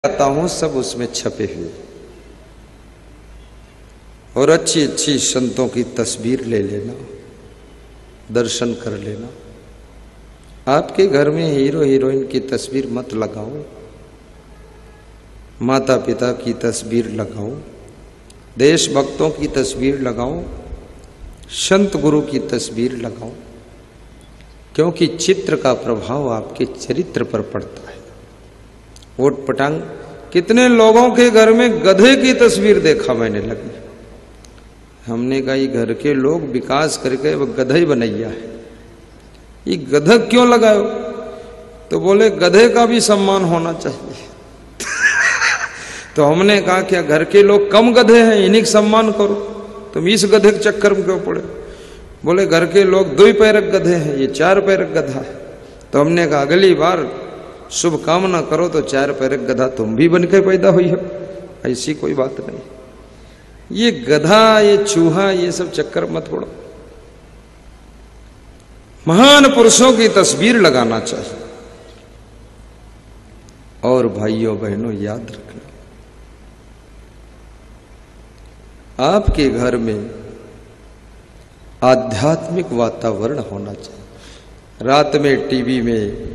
आता हूं सब उसमें छपे हुए, और अच्छी अच्छी संतों की तस्वीर ले लेना, दर्शन कर लेना। आपके घर में हीरो हीरोइन की तस्वीर मत लगाओ, माता पिता की तस्वीर लगाओ, देशभक्तों की तस्वीर लगाओ, संत गुरु की तस्वीर लगाओ, क्योंकि चित्र का प्रभाव आपके चरित्र पर पड़ता है। वोट पटांग कितने लोगों के घर में गधे की तस्वीर देखा मैंने लगी। हमने कहा ये घर के लोग विकास करके वो गधा ही बनैया है, ये गधा क्यों लगाओ? तो बोले गधे का भी सम्मान होना चाहिए। तो हमने कहा क्या घर के लोग कम गधे हैं, इन्हीं का सम्मान करो, तुम इस गधे के चक्कर में क्यों पड़े? बोले घर के लोग 2 पैरक गधे हैं, ये 4 पैरक गधा है। तो हमने कहा अगली बार शुभ कामना करो तो 4 पैरक गधा तुम भी बन के पैदा हुई हो, ऐसी कोई बात नहीं। ये गधा, ये चूहा, ये सब चक्कर मत पड़ो। महान पुरुषों की तस्वीर लगाना चाहिए। और भाइयों बहनों याद रखना, आपके घर में आध्यात्मिक वातावरण होना चाहिए। रात में टीवी में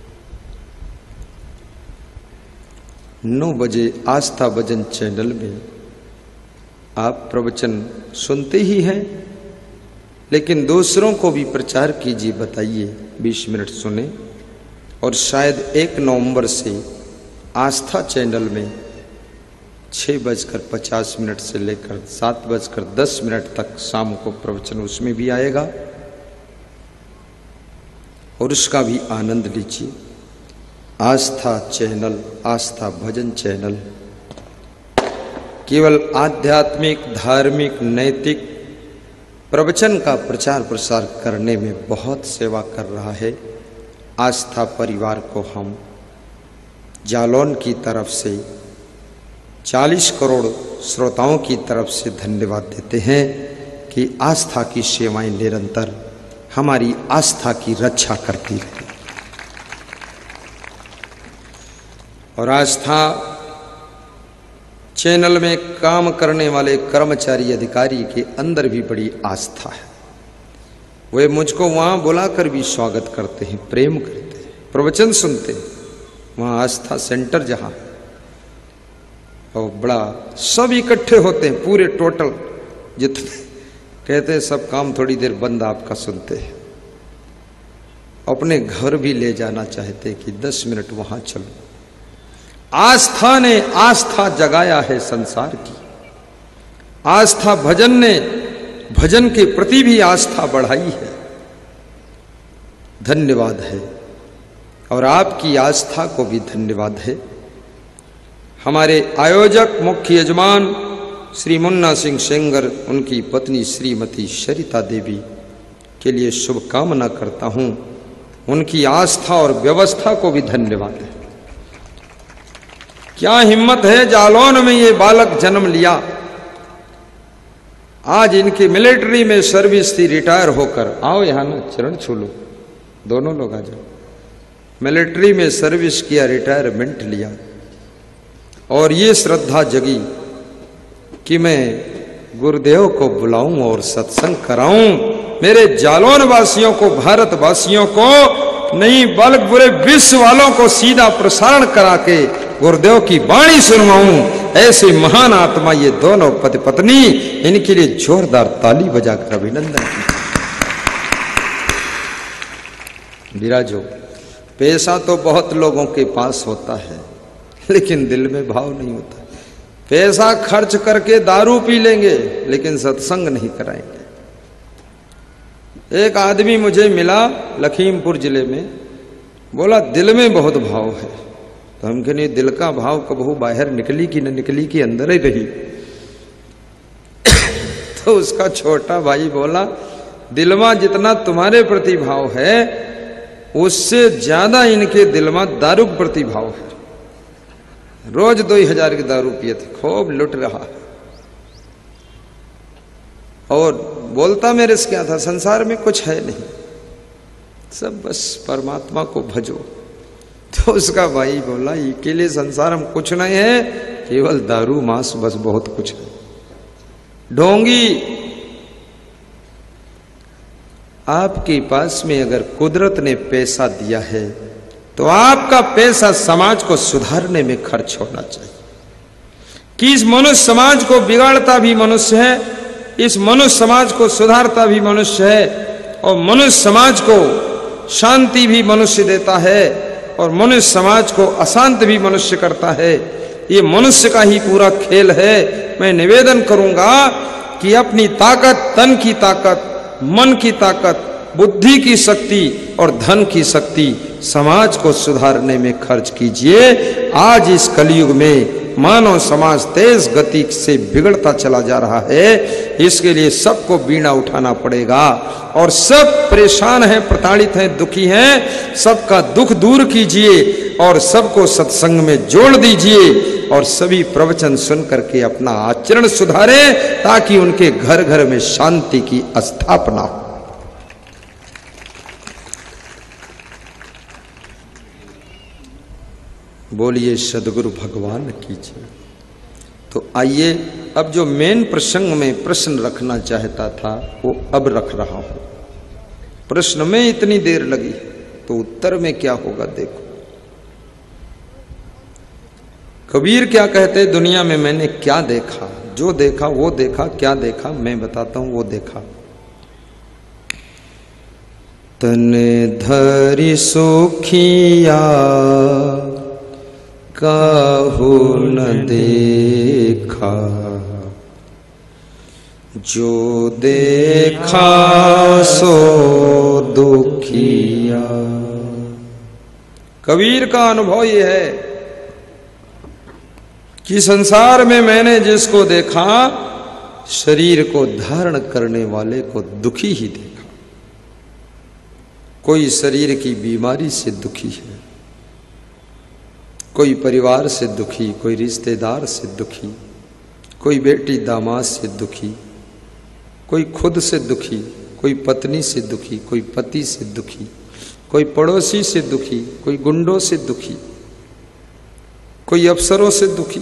9 बजे आस्था भजन चैनल में आप प्रवचन सुनते ही हैं, लेकिन दूसरों को भी प्रचार कीजिए, बताइए, 20 मिनट सुने। और शायद 1 नवंबर से आस्था चैनल में 6:50 से लेकर 7:10 तक शाम को प्रवचन उसमें भी आएगा, और उसका भी आनंद लीजिए। आस्था चैनल, आस्था भजन चैनल केवल आध्यात्मिक, धार्मिक, नैतिक प्रवचन का प्रचार प्रसार करने में बहुत सेवा कर रहा है। आस्था परिवार को हम जालौन की तरफ से 40 करोड़ श्रोताओं की तरफ से धन्यवाद देते हैं कि आस्था की सेवाएं निरंतर हमारी आस्था की रक्षा करती रही। और आस्था चैनल में काम करने वाले कर्मचारी अधिकारी के अंदर भी बड़ी आस्था है। वे मुझको वहां बुलाकर भी स्वागत करते हैं, प्रेम करते हैं, प्रवचन सुनते हैं। वहां आस्था सेंटर जहां, और बड़ा सब इकट्ठे होते हैं, पूरे टोटल जितने, कहते हैं सब काम थोड़ी देर बंद आपका सुनते हैं। अपने घर भी ले जाना चाहते कि 10 मिनट वहां चलो। आस्था ने आस्था जगाया है संसार की। आस्था भजन ने भजन के प्रति भी आस्था बढ़ाई है। धन्यवाद है, और आपकी आस्था को भी धन्यवाद है। हमारे आयोजक मुख्य यजमान श्री मुन्ना सिंह सेंगर, उनकी पत्नी श्रीमती सरिता देवी के लिए शुभकामना करता हूं। उनकी आस्था और व्यवस्था को भी धन्यवाद है। क्या हिम्मत है, जालौन में ये बालक जन्म लिया। आज इनकी मिलिट्री में सर्विस थी, रिटायर होकर, आओ यहां ना, चरण छू लो, दोनों लोग आ जाओ। मिलिट्री में सर्विस किया, रिटायरमेंट लिया, और ये श्रद्धा जगी कि मैं गुरुदेव को बुलाऊं और सत्संग कराऊं। मेरे जालौन वासियों को, भारत वासियों को नहीं बल्कि पूरे विश्व वालों को सीधा प्रसारण करा के गुरुदेव की वाणी सुनवाऊं। ऐसे महान आत्मा ये दोनों पति पत्नी, इनके लिए जोरदार ताली बजाकर अभिनंदन की। विराजो। पैसा तो बहुत लोगों के पास होता है, लेकिन दिल में भाव नहीं होता। पैसा खर्च करके दारू पी लेंगे, लेकिन सत्संग नहीं कराएंगे। एक आदमी मुझे मिला लखीमपुर जिले में, बोला दिल में बहुत भाव है। तो हम कहने दिल का भाव कबहू बाहर निकली कि न निकली कि अंदर ही रही। तो उसका छोटा भाई बोला दिल में जितना तुम्हारे प्रति भाव है, उससे ज्यादा इनके दिल में दारू के प्रति भाव है। रोज 2000 की दारू पिए थे, खूब लुट रहा। और बोलता मेरे से क्या था, संसार में कुछ है नहीं, सब बस परमात्मा को भजो। तो उसका भाई बोला के लिए संसार में कुछ नहीं है, केवल दारू मांस बस बहुत कुछ है। ढोंगी, आपके पास में अगर कुदरत ने पैसा दिया है तो आपका पैसा समाज को सुधारने में खर्च होना चाहिए। कि इस मनुष्य समाज को बिगाड़ता भी मनुष्य है, इस मनुष्य समाज को सुधारता भी मनुष्य है, और मनुष्य समाज को शांति भी मनुष्य देता है, और मनुष्य समाज को अशांत भी मनुष्य करता है। ये मनुष्य का ही पूरा खेल है। मैं निवेदन करूंगा कि अपनी ताकत, तन की ताकत, मन की ताकत, बुद्धि की शक्ति और धन की शक्ति समाज को सुधारने में खर्च कीजिए। आज इस कलयुग में मानव समाज तेज गति से बिगड़ता चला जा रहा है, इसके लिए सबको बीड़ा उठाना पड़ेगा। और सब परेशान हैं, प्रताड़ित हैं, दुखी हैं, सबका दुख दूर कीजिए और सबको सत्संग में जोड़ दीजिए, और सभी प्रवचन सुन करके अपना आचरण सुधारें ताकि उनके घर घर में शांति की स्थापना हो। बोलिए सदगुरु भगवान की जय। तो आइए अब जो मेन प्रसंग में प्रश्न रखना चाहता था वो अब रख रहा हूं। प्रश्न में इतनी देर लगी तो उत्तर में क्या होगा देखो। कबीर क्या कहते, दुनिया में मैंने क्या देखा, जो देखा वो देखा, क्या देखा मैं बताता हूं वो देखा। तने धरि सुखिया काहू न देखा, जो देखा सो दुखिया। कबीर का अनुभव यह है कि संसार में मैंने जिसको देखा, शरीर को धारण करने वाले को दुखी ही देखा। कोई शरीर की बीमारी से दुखी है, कोई परिवार से दुखी, कोई रिश्तेदार से दुखी, कोई बेटी दामाद से दुखी, कोई खुद से दुखी, कोई पत्नी से दुखी, कोई पति से दुखी, कोई पड़ोसी से दुखी, कोई गुंडों से दुखी, कोई अफसरों से दुखी,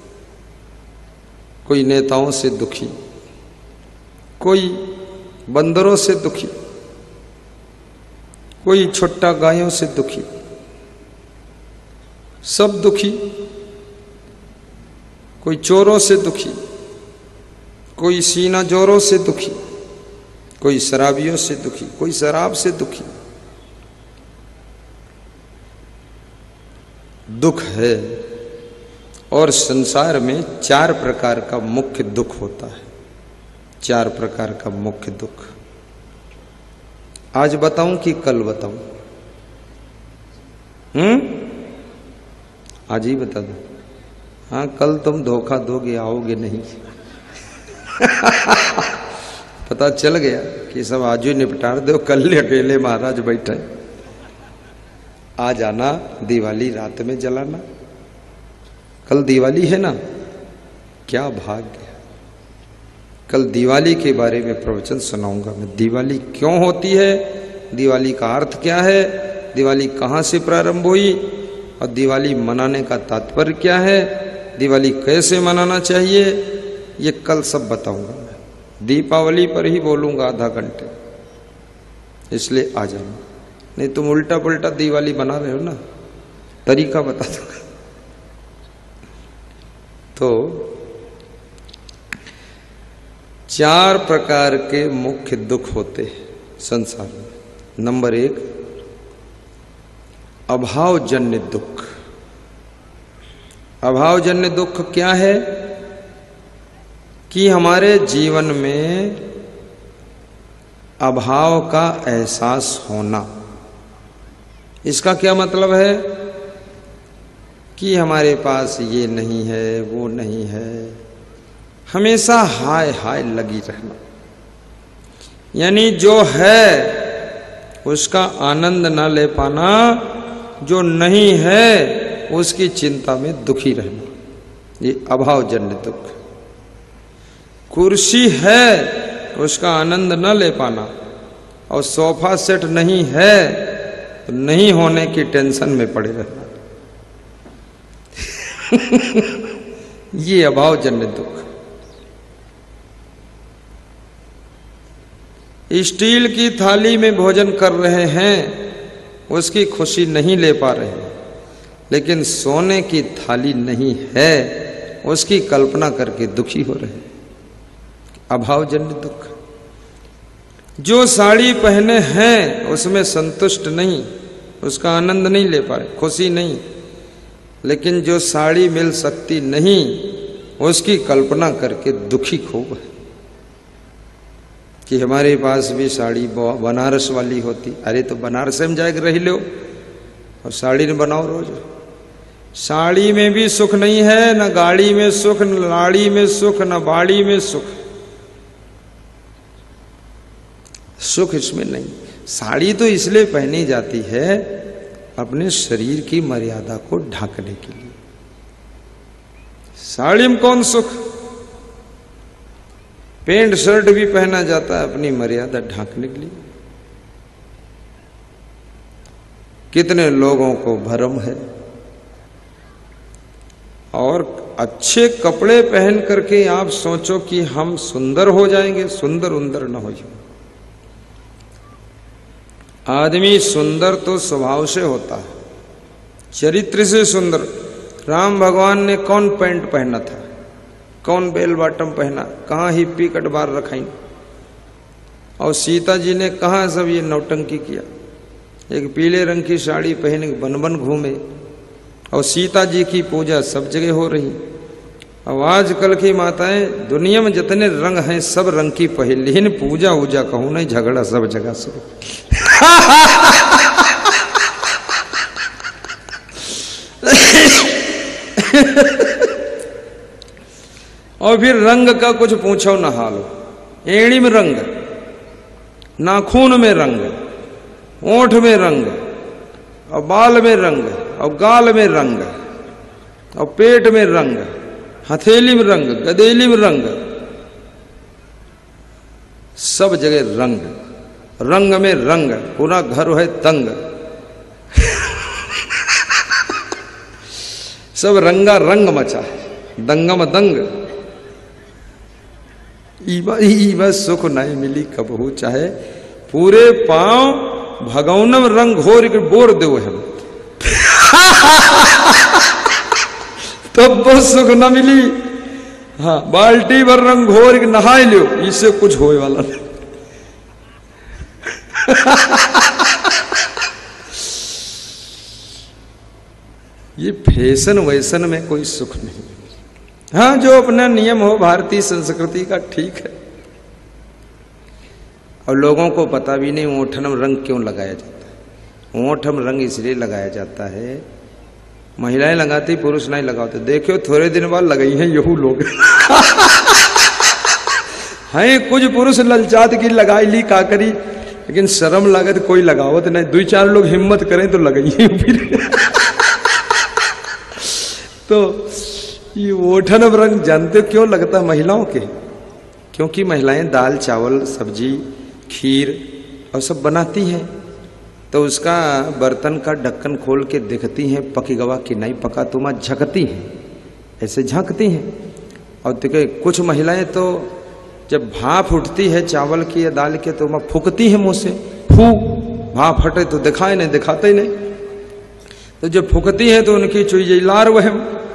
कोई नेताओं से दुखी, कोई बंदरों से दुखी, कोई छोटा गायों से दुखी, सब दुखी। कोई चोरों से दुखी, कोई सीना जोरों से दुखी, कोई शराबियों से दुखी, कोई शराब से दुखी। दुख है। और संसार में 4 प्रकार का मुख्य दुख होता है। 4 प्रकार का मुख्य दुख। आज बताऊं कि कल बताऊं? आज ही बता दो। हाँ, कल तुम धोखा दोगे, आओगे नहीं। पता चल गया कि सब आज ही निपटा दो, कल अकेले महाराज बैठे। आ जाना, दिवाली रात में जलाना। कल दिवाली है ना, क्या भाग्य। कल दिवाली के बारे में प्रवचन सुनाऊंगा मैं। दिवाली क्यों होती है, दिवाली का अर्थ क्या है, दिवाली कहाँ से प्रारंभ हुई, और दिवाली मनाने का तात्पर्य क्या है, दिवाली कैसे मनाना चाहिए, ये कल सब बताऊंगा मैं। दीपावली पर ही बोलूंगा आधा घंटे, इसलिए आ जाना। नहीं तुम उल्टा पुल्टा दिवाली बना रहे हो ना, तरीका बता दूंगा। तो 4 प्रकार के मुख्य दुख होते हैं संसार में। नंबर 1, अभावजन्य दुख। अभावजन्य दुख क्या है कि हमारे जीवन में अभाव का एहसास होना। इसका क्या मतलब है कि हमारे पास ये नहीं है, वो नहीं है, हमेशा हाय हाय लगी रहना। यानी जो है उसका आनंद ना ले पाना, जो नहीं है उसकी चिंता में दुखी रहना, ये अभावजन्य दुख। कुर्सी है उसका आनंद न ले पाना, और सोफा सेट नहीं है तो नहीं होने की टेंशन में पड़े रहना। ये अभावजन्य दुख। स्टील की थाली में भोजन कर रहे हैं, उसकी खुशी नहीं ले पा रहे हैं, लेकिन सोने की थाली नहीं है, उसकी कल्पना करके दुखी हो रहे हैं। अभावजन्य दुख। जो साड़ी पहने हैं उसमें संतुष्ट नहीं, उसका आनंद नहीं ले पा रहे, खुशी नहीं, लेकिन जो साड़ी मिल सकती नहीं उसकी कल्पना करके दुखी खूब है कि हमारे पास भी साड़ी बनारस वाली होती। अरे तो बनारस में जाकर रह लो और साड़ी न बनाओ रोज। साड़ी में भी सुख नहीं है, न गाड़ी में सुख, न लाड़ी में सुख, न बाड़ी में सुख। सुख इसमें नहीं। साड़ी तो इसलिए पहनी जाती है अपने शरीर की मर्यादा को ढांकने के लिए। साड़ी में कौन सुख? पैंट शर्ट भी पहना जाता है अपनी मर्यादा ढांकने के लिए। कितने लोगों को भ्रम है, और अच्छे कपड़े पहन करके आप सोचो कि हम सुंदर हो जाएंगे। सुंदर उंदर न हो जाए। आदमी सुंदर तो स्वभाव से होता है, चरित्र से सुंदर। राम भगवान ने कौन पैंट पहना था, कौन बेल बॉटम पहना, कहाँ हिप्पी कटबार रखाई, और सीता जी ने कहाँ सब ये नौटंकी किया। एक पीले रंग की साड़ी पहन बन बन घूमे, और सीता जी की पूजा सब जगह हो रही। और आजकल की माताएं दुनिया में जितने रंग हैं सब रंग की पहन, लेकिन पूजा वूजा कहूं नहीं, झगड़ा सब जगह शुरू। और फिर रंग का कुछ पूछो ना हालो। एड़ी में रंग, नाखून में रंग, ओंठ में रंग, और बाल में रंग, और गाल में रंग, और पेट में रंग, हथेली में रंग, गदेली में रंग, सब जगह रंग। रंग में रंग, पूरा घर है तंग। सब रंगा रंग मचा है, दंगम दंग। ईवा सुख नहीं मिली कबहू, चाहे पूरे पांव भगौनम रंग घोर के बोर दो हम। तब वो सुख न मिली। हाँ, बाल्टी भर रंग घोर के नहाए लो, इससे कुछ होए वाला नहीं। ये फैशन वैसन में कोई सुख नहीं। हाँ, जो अपना नियम हो भारतीय संस्कृति का, ठीक है। और लोगों को पता भी नहीं ओठनम रंग क्यों लगाया जाता है। ओठम रंग इसलिए लगाया जाता है, महिलाएं लगाती, पुरुष नहीं लगाते। देखो थोड़े दिन बाद लगाई हैं यहू लोग। हैं कुछ पुरुष ललचात की लगाई ली का करी, लेकिन शर्म लागत कोई लगावत नहीं। दो चार लोग हिम्मत करें तो लगाइए फिर। तो ये ओठन रंग जानते क्यों लगता है महिलाओं के? क्योंकि महिलाएं दाल चावल सब्जी खीर और सब बनाती हैं, तो उसका बर्तन का ढक्कन खोल के देखती हैं पकी गवा कि नहीं पका, तो माँ झकती हैं, ऐसे झांकती हैं। और देखिए कुछ महिलाएं तो जब भाप उठती है चावल की या दाल के, तो माँ फूकती है मुंह से, फू भाप फटे तो दिखाए नहीं, दिखाते ही नहीं। तो जब फूकती है तो उनकी चुई लार वहम।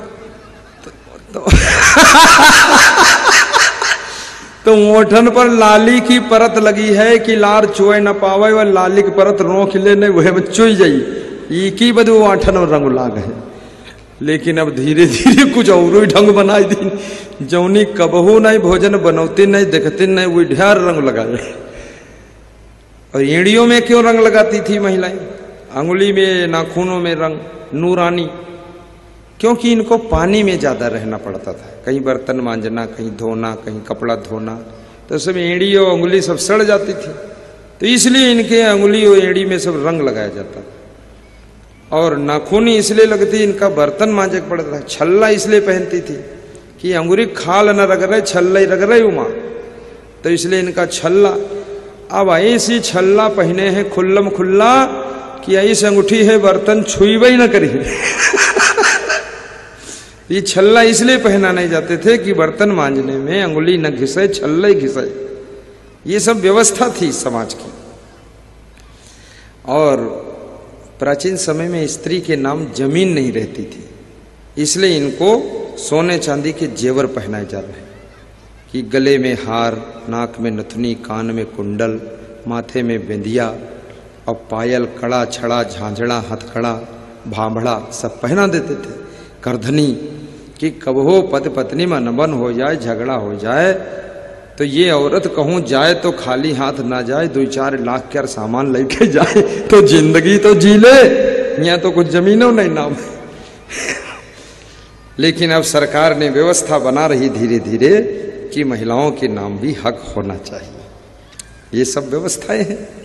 तो ओठन पर लाली की परत लगी है कि लार चुए न पावे, वह लाली की परत रोक ले नहीं, वह चुई जाई। ई की बदू आठन रंग लाग है। लेकिन अब धीरे धीरे कुछ और ही ढंग बनाई दी, जौनी कबहू नहीं भोजन बनौती नहीं देखती नहीं, वो ढेर रंग लगाए। और एड़ियों में क्यों रंग लगाती थी महिलाएं? अंगुली में, नाखूनों में रंग, नूरानी। क्योंकि इनको पानी में ज्यादा रहना पड़ता था, कहीं बर्तन मांजना, कहीं धोना, कहीं कपड़ा धोना, तो सब एड़ी और उंगली सब सड़ जाती थी। तो इसलिए इनके अंगुली और एड़ी में सब रंग लगाया जाता था। और नाखूनी इसलिए लगती, इनका बर्तन मांजे पड़ता था। छल्ला इसलिए पहनती थी कि अंगुरी खाल न रग रहे, छल्ला ही रग रहे उमा, तो इसलिए इनका छल्ला। अब ऐसी छल्ला पहने हैं खुल्लम खुल्ला कि ऐसी अंगूठी है बर्तन छुईबे ही न करी। ये छल्ला इसलिए पहना नहीं जाते थे कि बर्तन मांजने में अंगुली न घिसे, छल्ला ही घिसे। ये सब व्यवस्था थी समाज की। और प्राचीन समय में स्त्री के नाम जमीन नहीं रहती थी, इसलिए इनको सोने चांदी के जेवर पहनाए जा रहे हैं कि गले में हार, नाक में नथुनी, कान में कुंडल, माथे में बिंदिया और पायल, कड़ा, छड़ा, झांझड़ा, हथकड़ा, भांभड़ा सब पहना देते थे। करधनी कि कबहो पति पत्नी में अनबन हो जाए, झगड़ा हो जाए तो ये औरत कहूँ जाए तो खाली हाथ ना जाए, 2-4 लाख के सामान लेके जाए तो जिंदगी तो जी ले, यहाँ तो कुछ जमीनों नहीं नाम। लेकिन अब सरकार ने व्यवस्था बना रही धीरे धीरे कि महिलाओं के नाम भी हक होना चाहिए। ये सब व्यवस्थाएं हैं।